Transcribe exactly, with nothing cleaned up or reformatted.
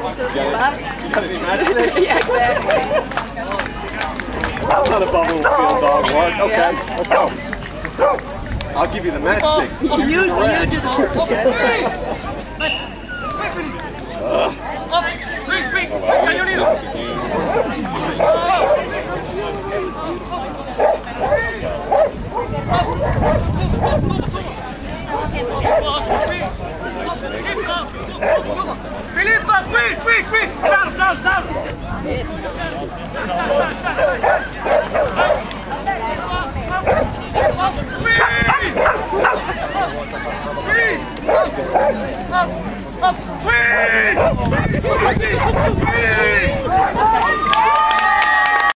Yeah, exactly. Not a bubble field dog work. Okay, yeah. Let's go. I'll give you the matchstick. You, you, you do the script. Filippa, quick, quick, quick! Down, down, down! Yes. Up, up, quick! Quick! Quick!